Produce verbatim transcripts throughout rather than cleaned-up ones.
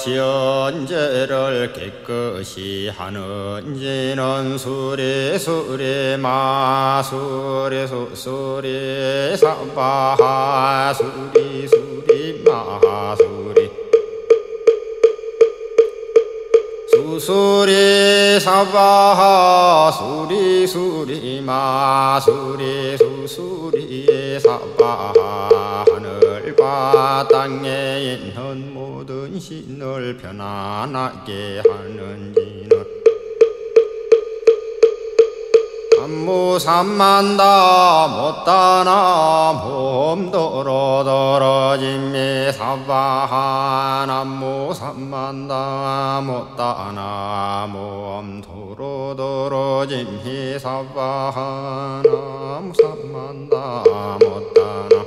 시언제를 깨끗이 하는지는 수리 수리 마수리 수수리 사바하 수리 수리 마수리 수수리 사바하 수리 수리 마수리 수수리 사바하 하늘과 땅에 있는 모든 신을 편안하게 하는지는 삼무삼만다 못다나 몸도로 떨어짐이 사바하 남무삼만다 못다나 몸도로 떨어짐이 사바하 남무삼만다 못다나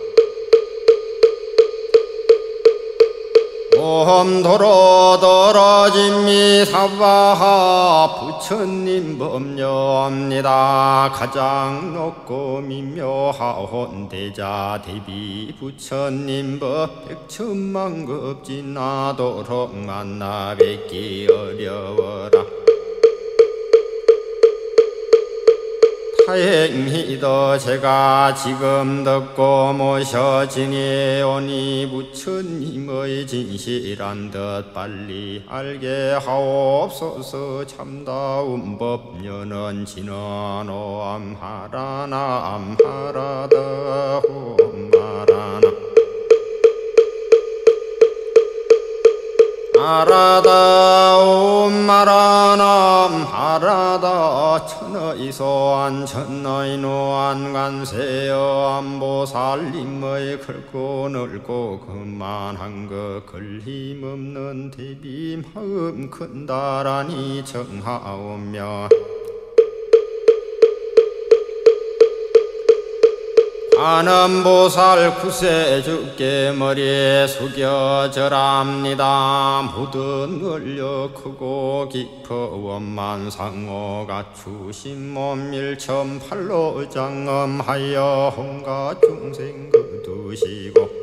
몸도로 떨어짐이 사바하 부처님 법녀입니다. 가장 높고 미묘하온 대자 대비 부처님 법 백천만 급 지나도록 만나 뵙기 어려워라. 다행히도 제가 지금 듣고 모셔지니 오니 부처님의 진실한 듯 빨리 알게 하옵소서. 참다운 법녀는 진언오암 하라나 암 하라다 홈 하라나 하라다 옴 하라나 하라다 천의 소한 천의 노한 관세어 안보살님의 굵고 넓고 그만한 것 걸림없는 대비 마음 큰다라니 정하오며 아는보살 구세주께 머리에 숙여절합니다. 모든 권력 크고 깊어 원만상호 갖추신 몸 일천팔로 장엄하여 온갖 중생 거두시고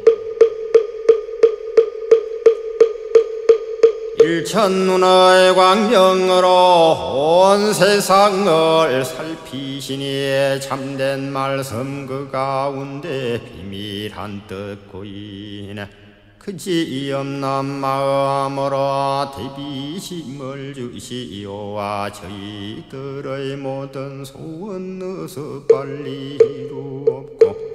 일천눈의 광명으로 온 세상을 살피시니 참된 말씀 그 가운데 비밀한 뜻 고인해 그지없는 마음으로 대비심을 주시오와 저희들의 모든 소원 어서 빨리 이루옵고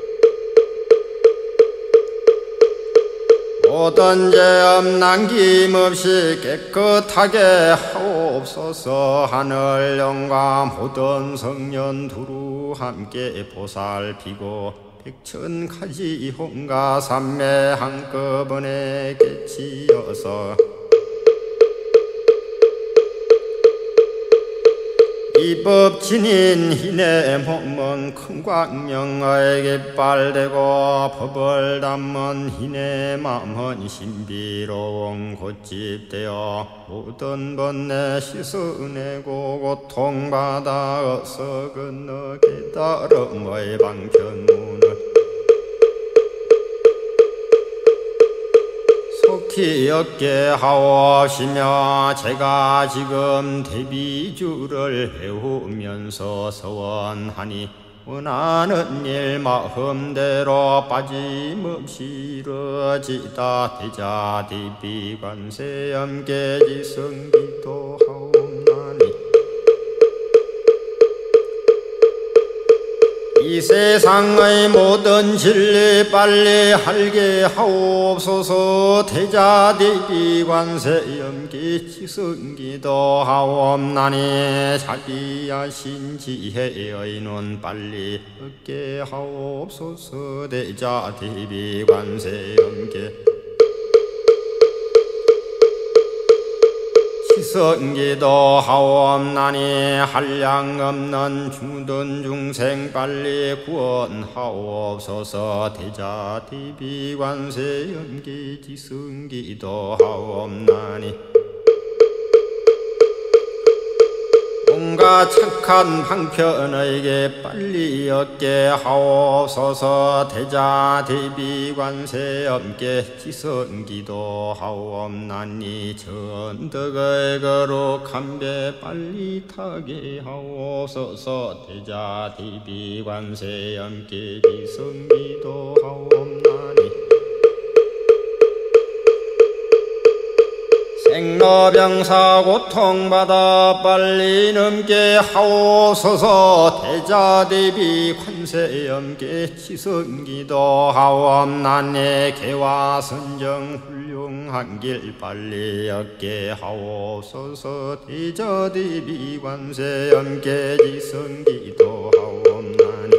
모든 죄업 남김없이 깨끗하게 하옵소서. 하늘 영과 모든 성년 두루 함께 보살피고 백천가지 홍가 삼매 한꺼번에 깨치어서 이법 지닌 희내 몸은 큰 광명의 깃발되고 법을 담은 희내 마음은 신비로운 꽃집되어 모든 번뇌 씻어내고 고통받아 어서 건너 깨달음의 방편문을 속히 얻게 하옵시며 제가 지금 대비주를 배우면서 서원하니 원하는 일 마음대로 빠짐없이 이루어지다. 대자 대비 관세 염계 지성기도 하옵나니 이 세상의 모든 진리 빨리 알게 하옵소서. 대자 대비 관세 염기 지성기도 하옵나니 자기야 신지혜의 눈 빨리 얻게 하옵소서. 대자 대비 관세 염기 지성기도 하옵나니 한량 없는 주든 중생 빨리 구원하옵소서. 대자 대비 관세 염기 지성기도 하옵나니 공가 착한 방편에게 빨리 얻게 하옵소서. 대자 대비 관세 엄께 지성기도 하옵나니 전덕의 거룩한 배 빨리 타게 하옵소서. 대자 대비 관세 엄께 지성기도 하옵나니 생로병사 고통받아 빨리 넘게 하옵소서. 대자대비 관세엄께 지성기도 하옵나니 개와 선정 훌륭한 길 빨리 얻게 하옵소서. 대자대비 관세엄께 지성기도 하옵나니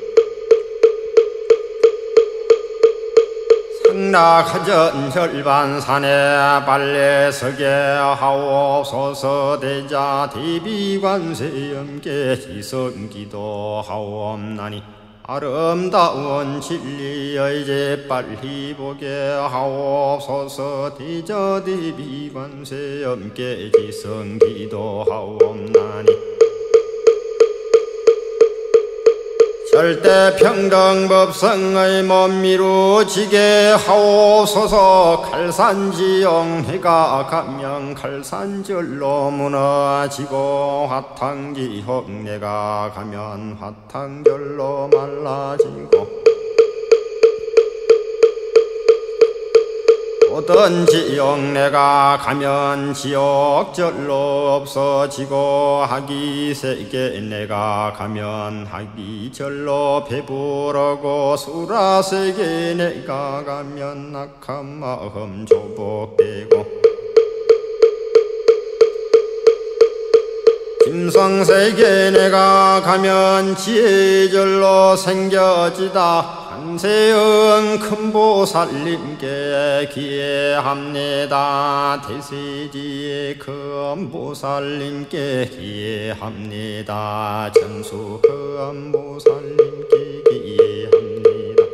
낙하전 혈반산에 빨리 서게 하옵소서. 대자 대비관세엄께 지성기도 하옵나니 아름다운 진리의 제 빨리 보게 하옵소서. 대자 대비관세엄께 지성기도 하옵나니 절대 평등 법성의 몸 이루어지게 하옵소서. 칼산지용 해가 가면 칼산절로 무너지고 화탕지옥 내가 가면 화탕절로 말라지고 모든 지옥 내가 가면 지옥절로 없어지고 하기세계 내가 가면 하기절로 배부르고 수라세계 내가 가면 낙한 마음 조복되고 김성세계 내가 가면 지혜절로 생겨지다. 한세은 큰보살님께 기회합니다. 대세지의 큰보살님께 기회합니다. 전수 큰보살님께 기회합니다.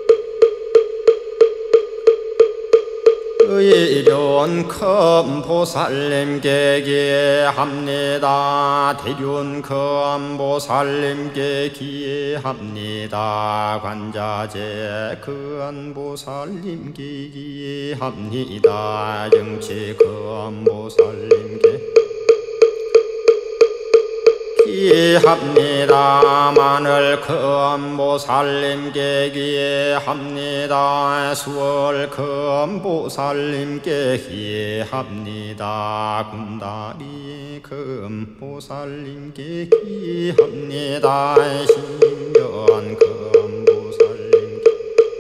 의륜 큰 보살님께 기회합니다. 대륜 큰 보살님께 기회합니다. 관자재 큰 보살님께 기회합니다. 정치 큰 보살님께 기회합니다. 마늘 큰 보살님께 기회합니다. 수월 큰 보살님께 기회합니다. 군다리 큰 보살님께 기회합니다. 신년 큰 보살님께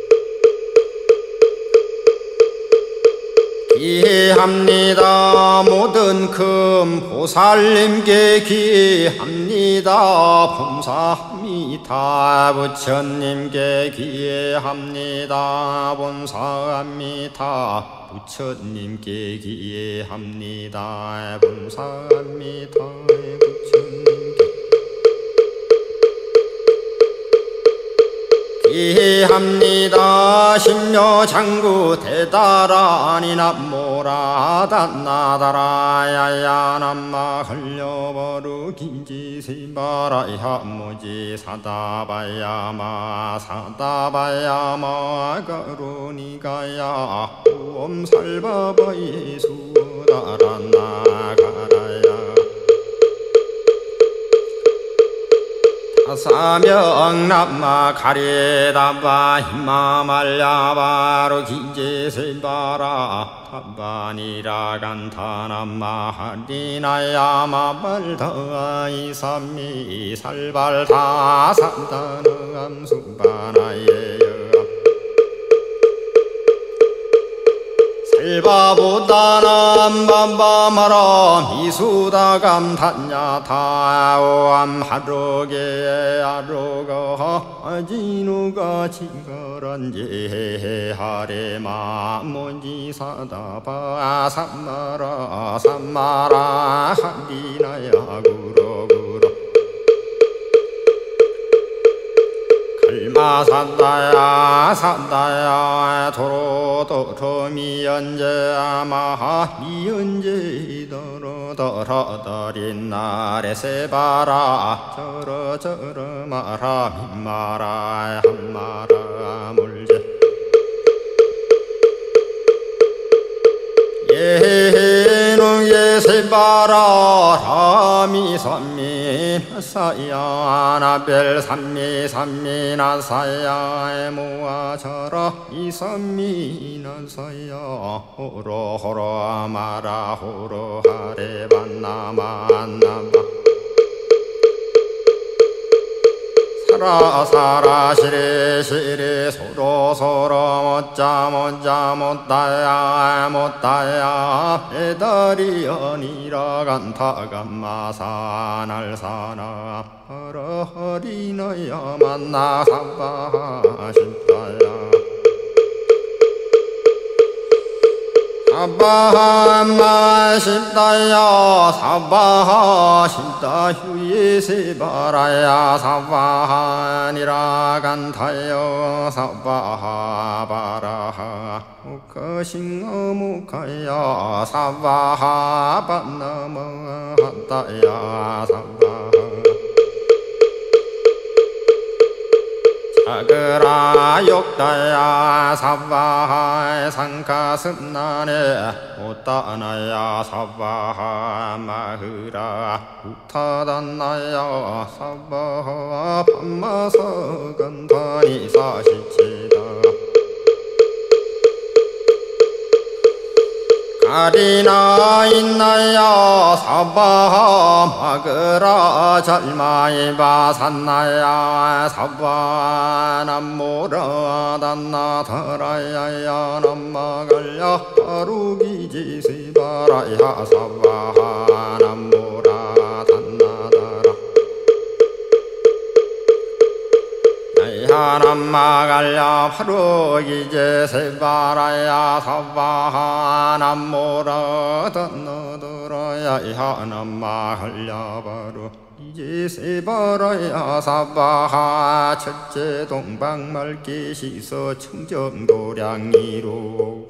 기회합니다. 모든 큰 보살님께 기회합니다. 범사합니다. 부처님께 기회합니다. 범사합니다. 부처님께 기회합니다. 범사합니다. 부처님께 기회합니다. 심려장구 대다라니 남모라단나다라야야 남마 흘려버루 긴지세바라야 무지 사다바야마 사다바야마 가루니가야 옴살바바이 수다란나가라야 사명 남마 가리담바 힘마말야바로 긴제세바라 탐바니라 간타남마 하리나야마 발다이 삼미 살발다 산다능암 수바나예여 살바보다남 밤밤하라 미수다감 단야타오암 하루게 아루가 아지누가 징가란제 하레마 몬지사다바 삼마라 삼마라 하리나야 구로구로 kalma sandaya sandaya toro to to mi anje maha mi anje doro 떨어들인 날에 세바라 저러 저러 마라 민마라 한마라 물제 예누예 세바라 라미 삼미 사야 나벨 삼미 삼미 나사야 모아져라 이삼미 나사야 호로 호로 마라 호로 하레 반나 만나마 사라 사라 시리 시리 소로 소로 못자 못자 못다야 못다야 배달이 아니라 간타 간마 사날 사나 허러허리너야 만나 사바 싶다야 사바하 십다야 사바하 십다 휴예 세바라야 사바하니라 간타여 사바하 바라하 무카싱어 무카야 사바하 반나마 한다야 사바하 사그라 욕다야 사바하 상가슴나네 못다나야 사바하 마흐라 우타단나야 사바하 밤마서간다니 사시치다 가리나 있나야 사바하 마그라 잘마이바 산나야 사바 남모라 단나 더라야야 남마갈야 하루기지 세바라야 사바하 남모라 단나다라 야남마갈야 하루기지 세바라야 사바하 남모라 단나더라야 야남마갈야 바로 이제 세바라야 사바하 첫째 동방말기 시서 청정도량이로고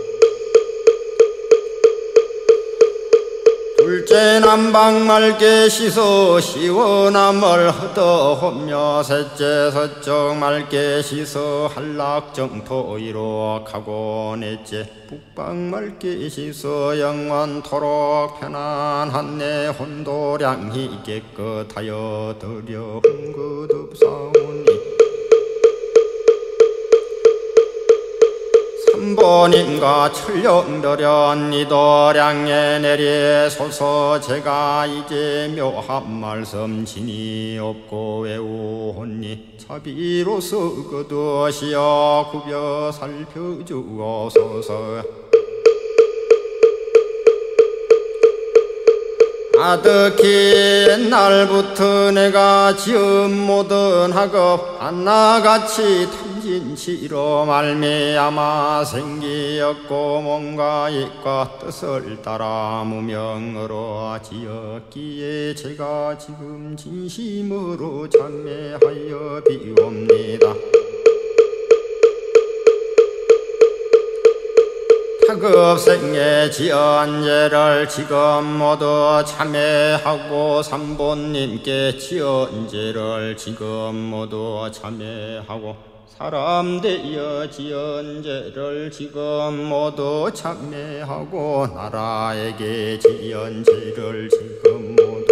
둘째 남방말기 시서 시원함을 허더하며 셋째 서쪽 말기 시서 한락정토이로 가고 넷째 북방말기 시서 영원토록 편안한 내 혼도량이 깨끗하여 드려 흥긋없사오니 삼보님과 철령더련 이도량에 내리소서 제가 이제 묘한 말씀 진이 없고 외우오니 자비로서 거두시어 구벼 살펴주옵소서 아득히 옛날부터 내가 지은 모든 학업 하나같이 탐진치로 말미암아 생기었고 몸과 입과 뜻을 따라 무명으로 지었기에 제가 지금 진심으로 찬매하여 비옵니다. 타급생에 지은 죄를 지금 모두 참회하고 삼본님께 지은 죄를 지금 모두 참회하고 사람 되어 지은 죄를 지금 모두 참회하고 나라에게 지은 죄를 지금 모두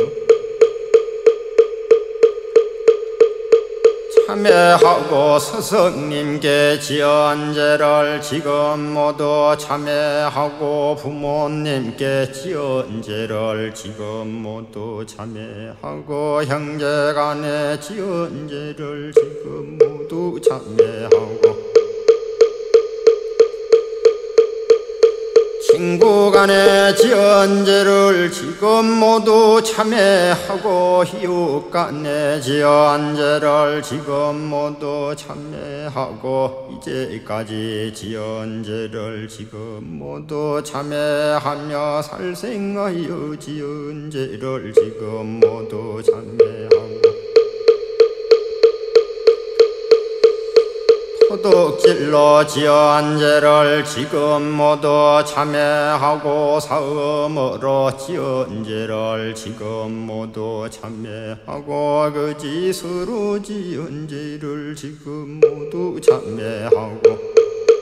참회하고 스승님께 지은 죄를 지금 모두 참회하고 부모님께 지은 죄를 지금 모두 참회하고 형제간에 지은 죄를 지금 모두 참회하고 친구간에 지은 죄를 지금 모두 참회하고 이웃간에 지은 죄를 지금 모두 참회하고 이제까지 지은 죄를 지금 모두 참회하며 살생하여 지은 죄를 지금 모두 참회하고 도둑질로 지은 죄를 지금 모두 참회하고 사음으로 지은 죄를 지금 모두 참회하고 거짓으로 지은 죄를 지금 모두 참회하고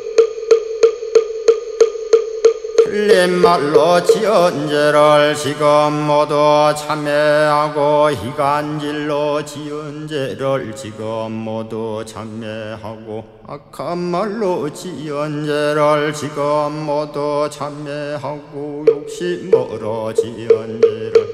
틀린 말로 지은 죄를 지금 모두 참회하고 희간질로 지은 죄를 지금 모두 참회하고 악한 말로 지은 죄를 지금 모두 참회하고 욕심으로 지은 죄를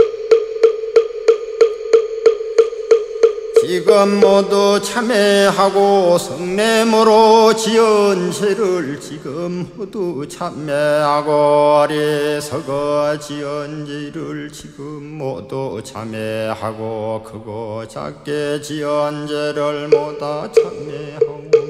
지금 모두 참회하고 성냄으로 지은 죄를 지금 모두 참회하고 어리석어 지은 죄를 지금 모두 참회하고 크고 작게 지은 죄를 모두 참회하옵니다.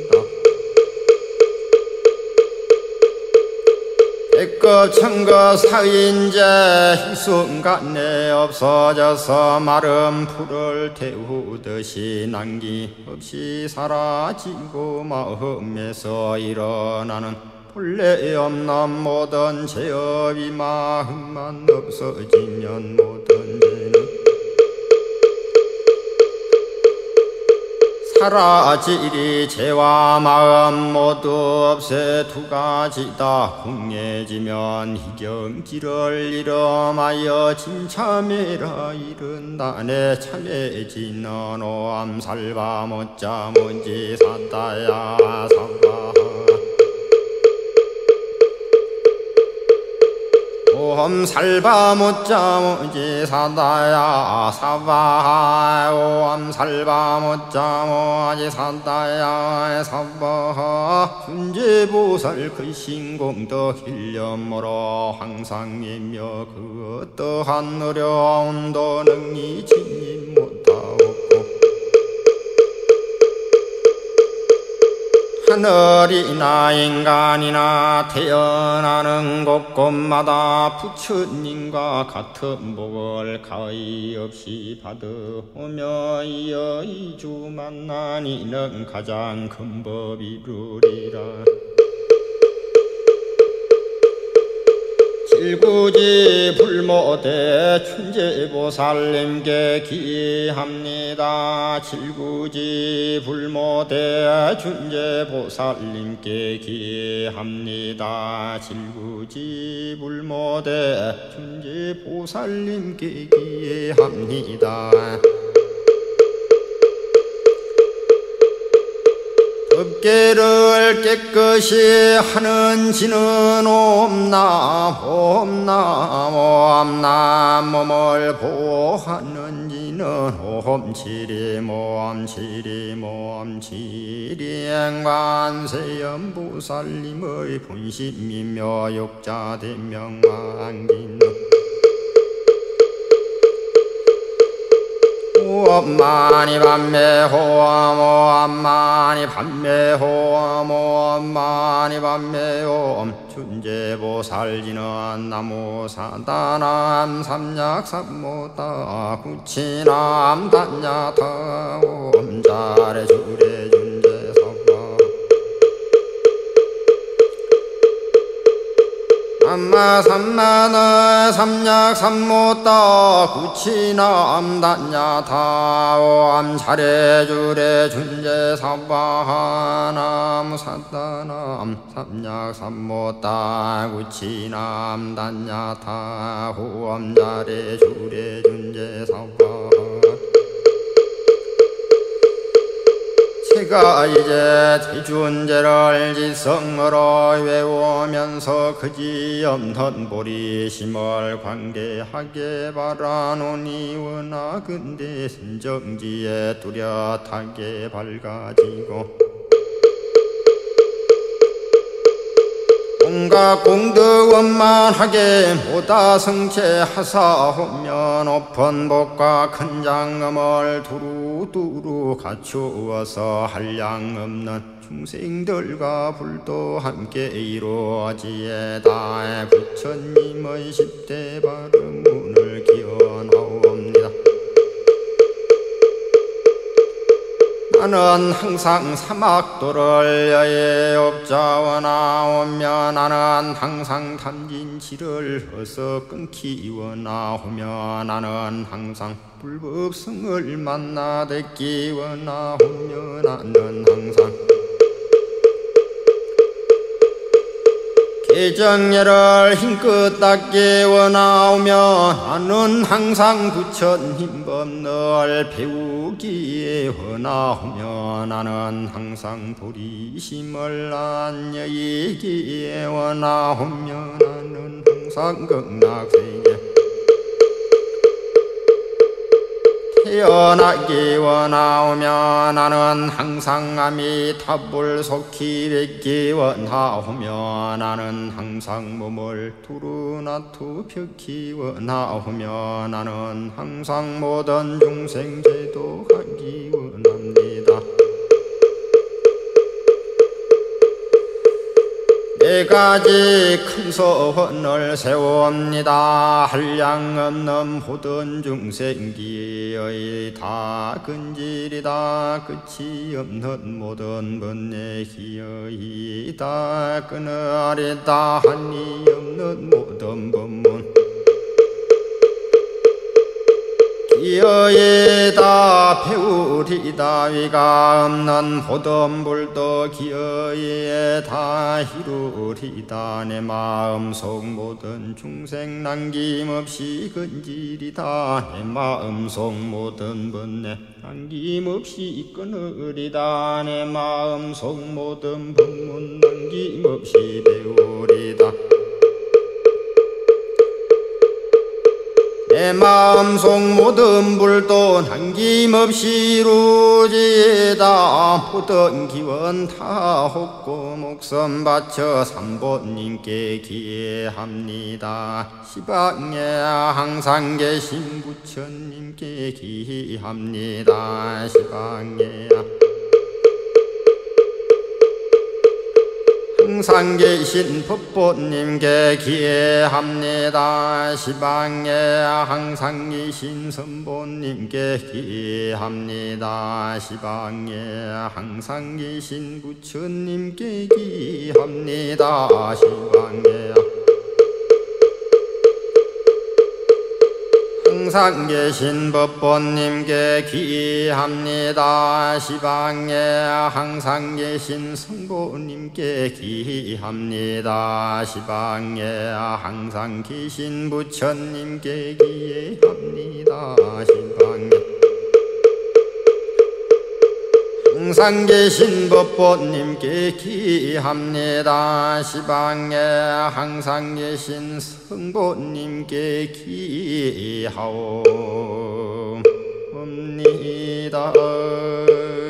백급 천급 사인제 일순간에 없어져서 마른 풀을 태우듯이 남김없이 사라지고 마음에서 일어나는 본래 없는 모든 죄업이 마음만 없어지면 모든 죄는 사라지리. 죄와 마음 모두 없애 두 가지다. 궁해지면 희경지를 이름하여 진참해라 이른다네. 참해지는 오암살바 못자 뭔지 사다야 사바 오암살바 못자 뭐지 사다야 사바 오암살바 못자 뭐지 사다야 사바 순제보살 그 신공덕 일념으로 항상 이며 그 어떠한 어려움도 능히 진입 못하옵고 하늘이나 인간이나 태어나는 곳곳마다 부처님과 같은 복을 가히 없이 받으오며 이어 이주 만난 이는 가장 큰 법이루리라. 칠구지 불모대 춘제보살님께 기합니다. 칠구지 불모대 춘제보살님께 기합니다. 칠구지 불모대 춘제보살님께 기합니다. 법계를 깨끗이 하는 지는 옴나 옴나 옴나 몸을 보호하는 지는 옴치리 옴치리 옴치리 관세음보살님의 본심이며 욕자대명왕기는 호엄마니 밤매 호엄 호엄마니 밤매 호엄 호엄마니 밤매 호엄 춘제보살지는 나무사다남 삼약삼모다 구치남 단야타 옴자레 주레 준제사바 삼마 삼마나 삼약 삼모따 구치남 단야타 오암 차례주례 준제사바하남 사다남 삼약 삼모따 구치남 단야타 호암 차례주례 준제사바 제가 이제 대준제를 지성으로 외우면서 그지없는 보리심을 관계하게 바라노니 원하건대 선정지에 뚜렷하게 밝아지고 온갖 공덕 원만하게 모다 성체하사오며 높은 복과 큰 장엄을 두루두루 갖추어서 한량 없는 중생들과 불도 함께 이루어지에다 부처님의 십대 발음문을 기원하옵니다. 나는 항상 사막도를 여의 업자원하오며 나는 항상 탐진치를 어서 끊기원하오며 나는 항상 불법성을 만나 뵙기원하오며 나는 항상 개정예를 힘껏 닦기 원하오며 나는 항상 부처님법을 배우기에 원하오며 나는 항상 보리심을 안여이기에 원하오며 나는 항상 극락세계 태어나기 원하오며 나는 항상 아미타불 속히 뵙기 원하오며 나는 항상 몸을 두루나투 펴기 원하오며 나는 항상 모든 중생 제도하기 원합니다. 네 가지 큰 소원을 세웁니다. 한량 없는 모든 중생기의 다 근질이다. 끝이 없는 모든 번뇌기의 끊어리다. 한이 없는 모든 법문 기어이다 배우리다. 위가 없는 모든 불도 기어이에 다 이루리다. 내 마음속 모든 중생 남김없이 근질이다. 내 마음속 모든 번뇌 남김없이 끊으리다. 내 마음속 모든 법문 남김없이 배우리다. 내 마음속 모든 불도 남김없이 이루지다. 모든 기원 다 헛고 목숨 바쳐 삼보님께 기합니다. 시방에 항상 계신 부처님께 기합니다. 시방에 항상 계신 법보님께 기합니다. 시방에 항상 계신 선보님께 기합니다. 시방에 항상 계신 부처님께 기합니다. 시방에 항상 계신 법보님께 기합니다. 시방에 항상 계신 선보님께 기합니다. 시방에 항상 계신 부처님께 기합니다. 시방에 항상 계신 법보님께 기합니다. 시방에 항상 계신 성보님께 기하옵니다.